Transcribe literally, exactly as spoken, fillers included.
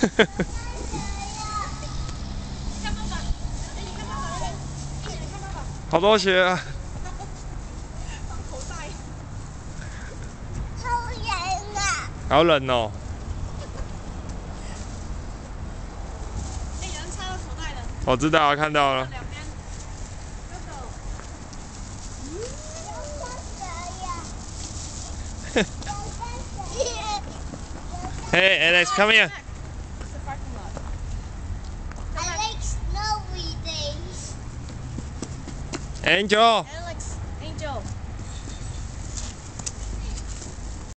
好多雪啊！ 好冷啊！ 好冷哦。 哎，有人插到口袋了。 我知道，看到了。 两边。 Hey, Alex, come here. I like snowy days. Angel.